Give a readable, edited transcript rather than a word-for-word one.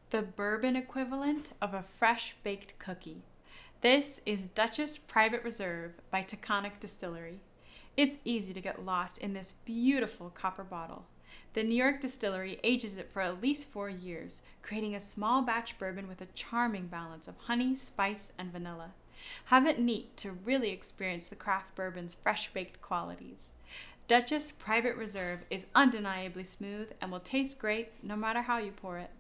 The bourbon equivalent of a fresh baked cookie. This is Dutchess Private Reserve by Taconic Distillery. It's easy to get lost in this beautiful copper bottle. The New York distillery ages it for at least 4 years, creating a small batch bourbon with a charming balance of honey, spice, and vanilla. Have it neat to really experience the craft bourbon's fresh-baked qualities. Dutchess Private Reserve is undeniably smooth and will taste great no matter how you pour it.